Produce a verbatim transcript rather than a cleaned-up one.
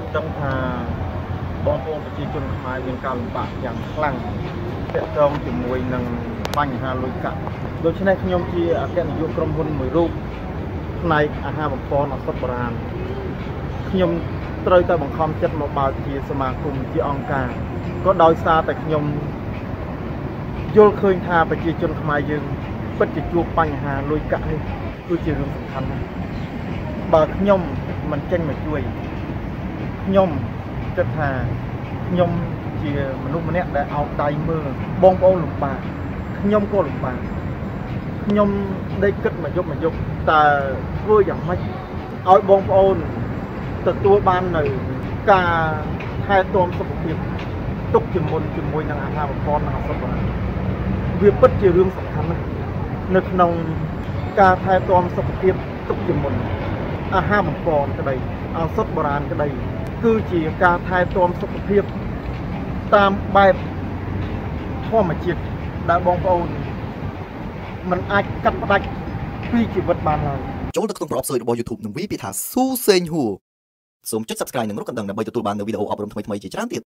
ដឹងថាបងប្អូនប្រជាជនខ្មែរមានការលំបាកយ៉ាងខ្លាំងទាក់ទងជាមួយនឹងបញ្ហាលុយកាក់ដូច្នេះខ្ញុំជាអគ្គនាយកក្រុមហ៊ុនមួយរូបផ្នែកអាហារបំពន់ឱសថបុរាណខ្ញុំត្រូវតែបង្ខំចិត្តមកបើកជាសមាគមជាអង្គការក៏ដោយសារតែខ្ញុំយល់ឃើញថាប្រជាជនខ្មែរយើងពិតជាជួបបញ្ហាលុយកាក់នេះគឺជារឿងសំខាន់ណាស់បើខ្ញុំមិនចេញមកជួយខ្ញុំគិតថាខ្ញុំជាមនុស្សម្នាក់ដែលអោបដៃមើលបងប្អូនលំបាកខ្ញុំក៏លំបាកខ្ញុំដេកគិតមកយប់មកយប់តើធ្វើយ៉ាងម៉េចឲ្យបងប្អូនទទួលបាននៅការថែទាំសុខភាពទុកជាមុនជាមួយនឹងអាហារបំពន់និងឱសថបុរាណវាពិតជារឿងសំខាន់ណាស់នៅក្នុងការថែទាំសុខភាពទុកជាមុនអាហារបំពន់ក្តីឱសថបុរាណក្តីគឺជាការថែទាំសុខភាពតាមបែបធម្មជាតិដែលបងប្អូនមិនអាចកាត់ផ្ដាច់ពីជីវិតបានឡើយចូលទៅក្នុងប្រអប់សើចរបស់ YouTube និងវាយពាក្យថាស៊ូសេងហួរសូមចុច Subscribe និងរកកណ្ដឹងដើម្បីទទួលបាននូវវីដេអូអប់រំថ្មីៗជាច្រើនទៀត